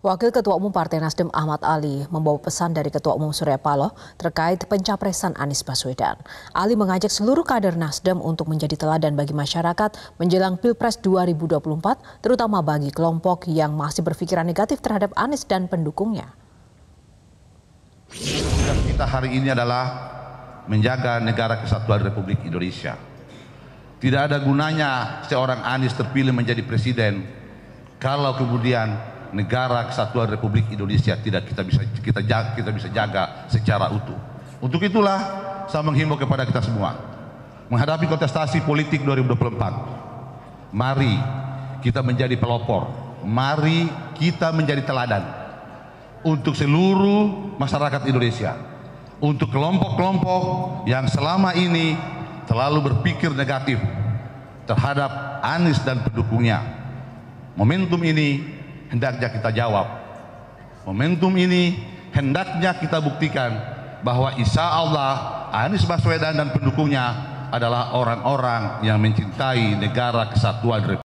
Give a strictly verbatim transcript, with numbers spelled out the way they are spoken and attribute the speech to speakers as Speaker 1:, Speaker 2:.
Speaker 1: Wakil Ketua Umum Partai Nasdem Ahmad Ali membawa pesan dari Ketua Umum Surya Paloh terkait pencapresan Anies Baswedan. Ali mengajak seluruh kader Nasdem untuk menjadi teladan bagi masyarakat menjelang Pilpres dua ribu dua puluh empat, terutama bagi kelompok yang masih berpikiran negatif terhadap Anies dan pendukungnya.
Speaker 2: Tugas kita hari ini adalah menjaga negara kesatuan Republik Indonesia. Tidak ada gunanya seorang Anies terpilih menjadi presiden kalau kemudian negara kesatuan Republik Indonesia tidak kita bisa kita jaga, kita bisa jaga secara utuh. Untuk itulah saya menghimbau kepada kita semua menghadapi kontestasi politik dua ribu dua puluh empat. Mari kita menjadi pelopor, mari kita menjadi teladan untuk seluruh masyarakat Indonesia, untuk kelompok-kelompok yang selama ini terlalu berpikir negatif terhadap Anies dan pendukungnya. Momentum ini hendaknya kita jawab. Momentum ini hendaknya kita buktikan bahwa insya Allah Anies Baswedan dan pendukungnya adalah orang-orang yang mencintai negara kesatuan Republik